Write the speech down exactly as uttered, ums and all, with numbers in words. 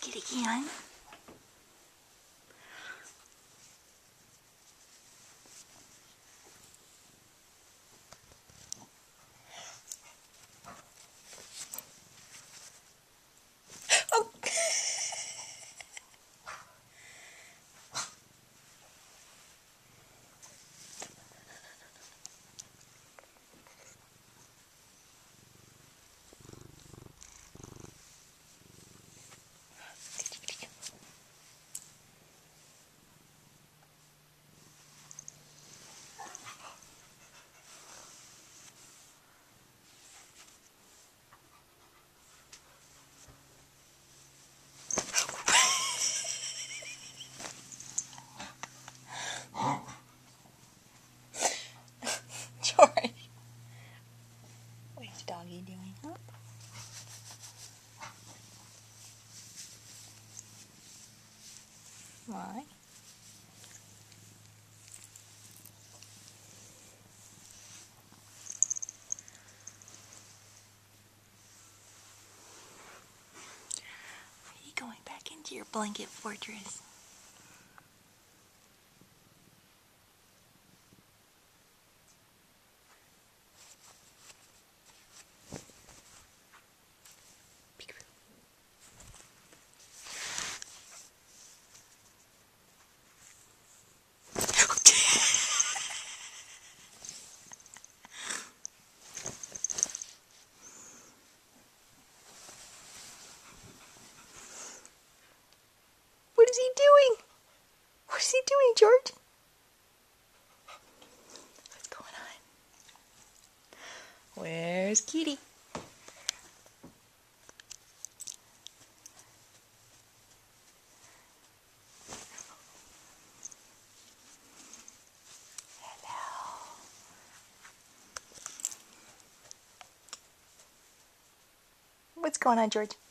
take it again. Oh. George, what's doggy doing, huh? Why? Are you going back into your blanket fortress? What is he doing? What is he doing, George? What's going on? Where's Kitty? Hello. What's going on, George?